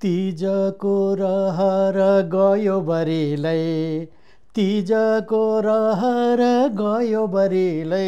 तिजको रहर गयो बरिलै, तिजको रहर गयो बरिलै।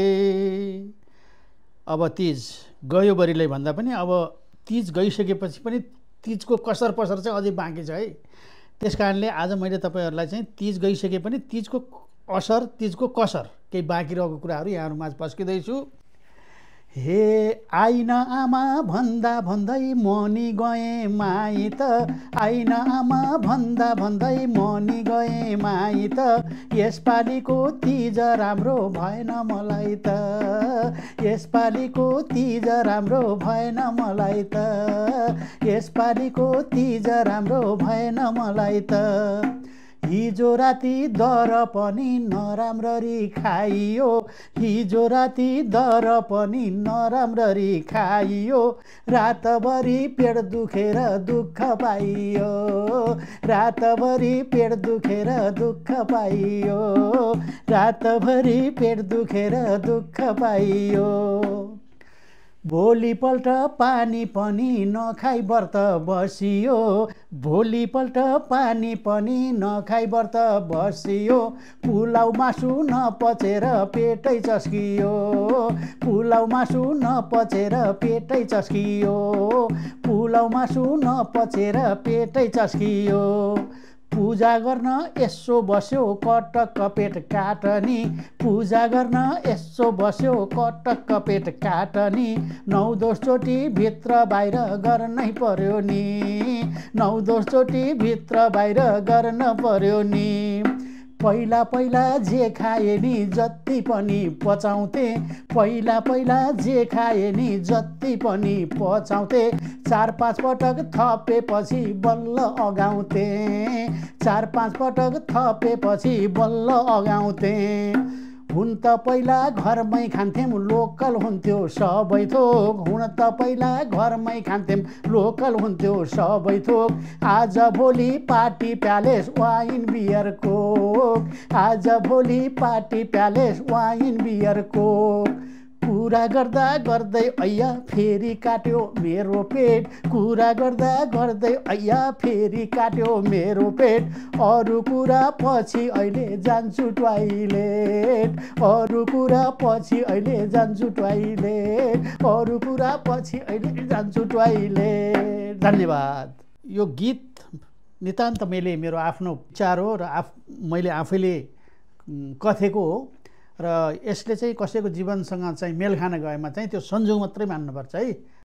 अब तिज गयो बरिलै भन्दा पनि अब तिज गइसकेपछि पनि तिजको कसर पसर चाहिँ अझै बाँकी छ है। त्यस कारणले आज मैले तपाईँहरूलाई चाहिँ तिज गइसके पनि तिजको असर, तिजको कसर केही बाँकी रहेको कुराहरू यहाँहरूमाझ पस्किँदैछु। हे आइन आमा भन्दा भन्दै मनी गएँ माई त, आइन आमा भन्दा भन्दै मनी गएँ माई त। यसपालिको तिज राम्रो भएन मलाई त, यसपालिको तिज राम्रो भएन मलाई त, यसपालिको तिज राम्रो भएन मलाई त। हिजो राति दर पनि नराम्ररी खाइयो, हिजो राति दर पनि नराम्ररी खाइयो। रातभरि पेट दुखेर दुःख पाइयो, रातभरि पेट दुखेर दुःख पाइयो, रातभरि पेट दुखेर दुःख पाइयो। भोलिपल्ट पानी पनि नखाई व्रत बसियो, भोलिपल्ट पानी पनि नखाई व्रत बसियो। पुलाउ मासु नपचेर पेटै चस्कियो, पुलाउ मासु नपचेर पेटै चस्कियो, पुलाउ मासु नपचेर पेटै चस्कियो। पूजा गर्न यसो बस्यो कटक्क पेट काटनी, पूजा गर्न यसो बस्यो कटक्क पेट काटनी। 9-10 चोटि भित्र बाहिर गर्नै पर्यो नि, 9-10 चोटि भित्र बाहिर गर्न पर्यो नि। पहिला पहिला जे खाए नि जति पनि पचाउँथे, पहिला पहिला जे खाए नि जति पनि पचाउँथे। 4-5 पटक थपेपछि बल्ल अगाउँथे, 4-5 पटक थपेपछि बल्ल अगाउँथे। हुन त पहिला घरमै खान्थ्यौँ लोकल हुन्थ्यो सबै थोक, हुन त पहिला घरमै खान्थ्यौँ लोकल हुन्थ्यो सबै थोक। आज भोलि party palace wine beer coke, आज भोलि party palace wine beer coke. कुरा गर्दा गर्दै ऐया फेरि काट्यो मेरो पेट, कुरा गर्दा गर्दै ऐया फेरि काट्यो मेरो पेट। अरू कुरा पछि अहिले जान्छु टोइलेट, अरू कुरा पछि अहिले जान्छु टोइलेट, अरू कुरा पछि अहिले जान्छु टोइलेट। धन्यवाद। यो गीत नितान्त मेरो आफ्नो विचार हो र मैले आफैले कथेको हो र यसले चाहिँ कसैको जीवनसँग चाहिँ मेल खान गएमा चाहिँ त्यो संजोग मात्रै मान्नुपर्छ है।